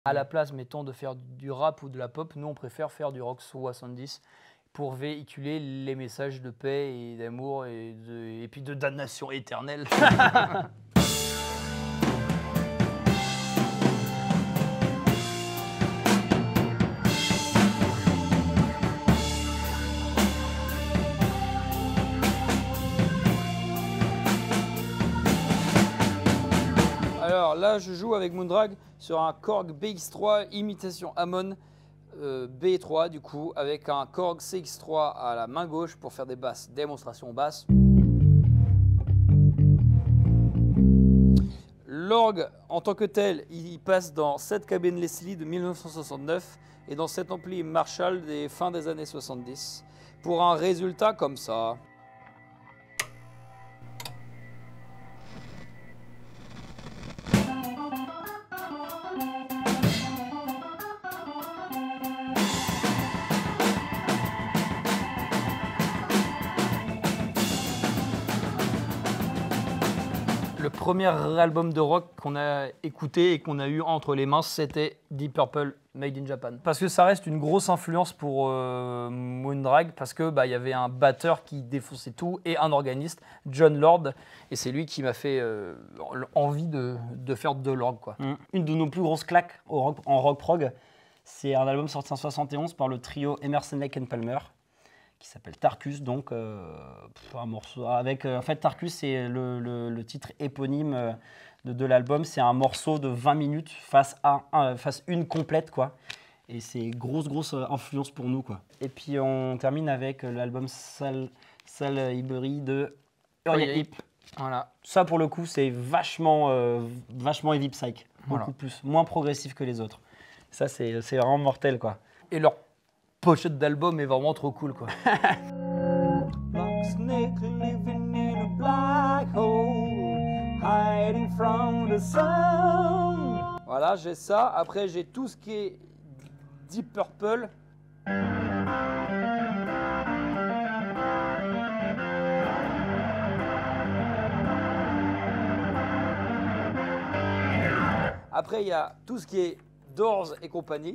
À la place, mettons, de faire du rap ou de la pop, nous on préfère faire du rock 70 pour véhiculer les messages de paix et d'amour et puis de damnation éternelle. Alors là, je joue avec Moondrag sur un Korg BX3 imitation Hammond B3 du coup, avec un Korg CX3 à la main gauche pour faire des basses, démonstration basse. L'orgue en tant que tel, il passe dans cette cabine Leslie de 1969 et dans cet ampli Marshall des fins des années 70 pour un résultat comme ça. Le premier album de rock qu'on a écouté et qu'on a eu entre les mains, c'était Deep Purple, Made in Japan. Parce que ça reste une grosse influence pour Moondrag, parce que y avait un batteur qui défonçait tout et un organiste, John Lord, et c'est lui qui m'a fait envie de faire de l'orgue, quoi. Une de nos plus grosses claques en rock prog, c'est un album sorti en 71 par le trio Emerson, Lake and Palmer, qui s'appelle Tarkus, donc un morceau avec en fait Tarkus, c'est le titre éponyme de l'album. C'est un morceau de 20 minutes face une complète, quoi, et c'est grosse influence pour nous, quoi. Et puis on termine avec l'album Sal Ibery de Uriah Heep. Voilà. Ça pour le coup c'est vachement heavy psych, beaucoup plus, moins progressif que les autres. Ça c'est vraiment mortel, quoi. Et leur pochette d'album est vraiment trop cool, quoi. Voilà, j'ai ça. Après, j'ai tout ce qui est Deep Purple. Après, il y a tout ce qui est Doors et compagnie.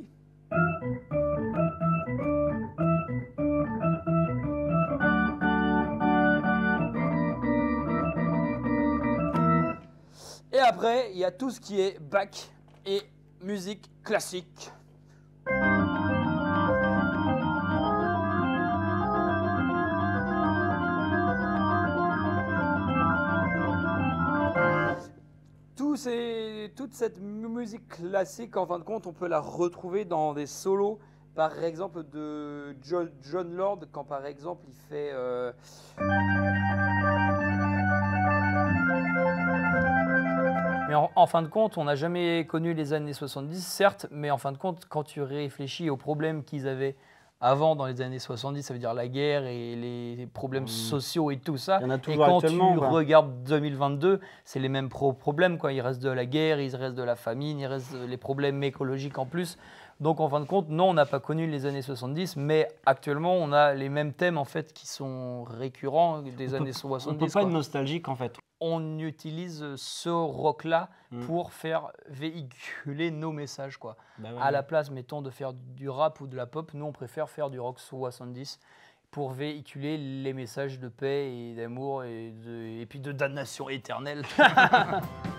Et après, il y a tout ce qui est Bach et musique classique. Toute cette musique classique, en fin de compte, on peut la retrouver dans des solos, par exemple de John Lord, quand par exemple il fait... Mais en fin de compte, on n'a jamais connu les années 70, certes, mais en fin de compte, quand tu réfléchis aux problèmes qu'ils avaient avant dans les années 70, ça veut dire la guerre et les problèmes sociaux et tout ça. Il y en a et toujours quand tu actuellement, regardes 2022, c'est les mêmes problèmes, quoi. Il reste de la guerre, il reste de la famine, il reste les problèmes écologiques en plus. Donc en fin de compte, non, on n'a pas connu les années 70, mais actuellement, on a les mêmes thèmes en fait qui sont récurrents des années 70. On ne peut pas être nostalgique, en fait. On utilise ce rock-là pour faire véhiculer nos messages, quoi. À la place, mettons, de faire du rap ou de la pop, nous, on préfère faire du rock 70 pour véhiculer les messages de paix et d'amour et puis de damnation éternelle.